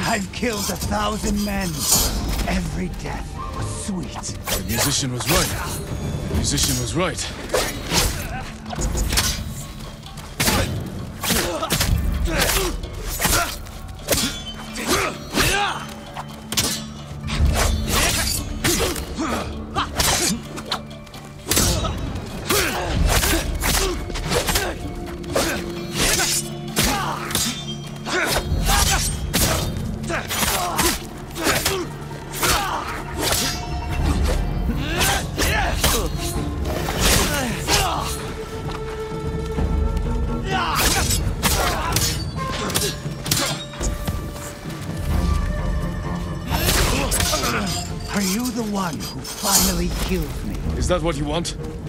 I've killed 1,000 men. Every death was sweet. The musician was right. The musician was right. Are you the one who finally killed me? Is that what you want?